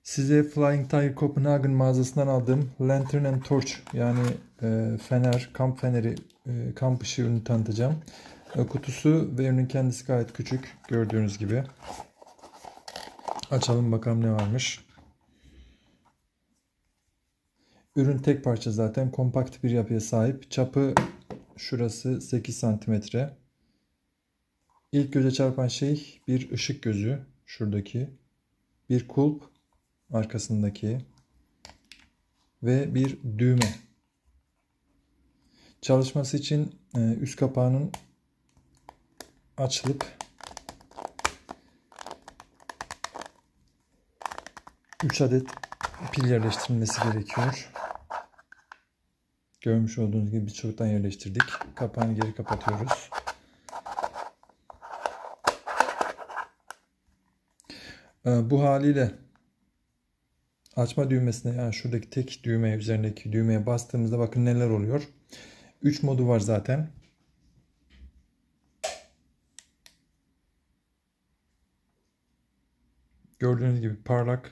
Size Flying Tiger Copenhagen mağazasından aldığım Lantern and Torch yani fener, kamp feneri, kamp ışığı ürünü tanıtacağım. Kutusu ve ürünün kendisi gayet küçük gördüğünüz gibi. Açalım bakalım ne varmış. Ürün tek parça zaten, kompakt bir yapıya sahip. Çapı şurası 8 santimetre. İlk göze çarpan şey bir ışık gözü şuradaki. Bir kulp arkasındaki ve bir düğme. Çalışması için üst kapağının açılıp 3 adet pil yerleştirilmesi gerekiyor. Görmüş olduğunuz gibi biz çoktan yerleştirdik. Kapağını geri kapatıyoruz. Bu haliyle açma düğmesine, yani şuradaki tek düğmeye, üzerindeki düğmeye bastığımızda bakın neler oluyor. 3 modu var zaten. Gördüğünüz gibi parlak.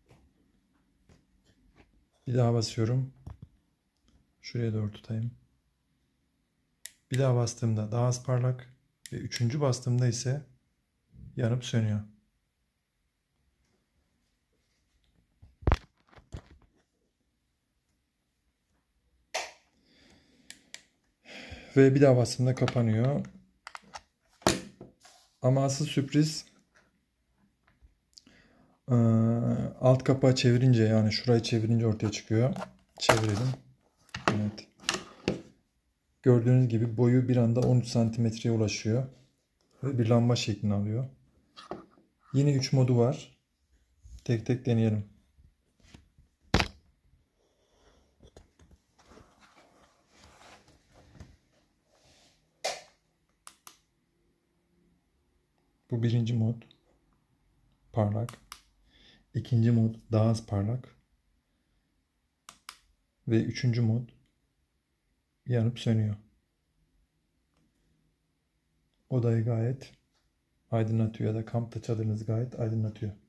Bir daha basıyorum. Şuraya doğru tutayım. Bir daha bastığımda daha az parlak ve üçüncü bastığımda ise yanıp sönüyor. Ve bir daha bastığımda kapanıyor. Ama asıl sürpriz alt kapağı çevirince, yani şurayı çevirince ortaya çıkıyor. Çevirelim. Evet. Gördüğünüz gibi boyu bir anda 13 santimetreye ulaşıyor. Ve bir lamba şeklini alıyor. Yine 3 modu var. Tek tek deneyelim. Bu birinci mod. Parlak. İkinci mod daha az parlak. Ve üçüncü mod yanıp sönüyor. Odayı gayet aydınlatıyor ya da kampta çadırınızı gayet aydınlatıyor.